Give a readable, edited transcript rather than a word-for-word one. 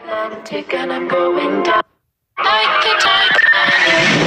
Atlantic and I'm going down like the Titanic.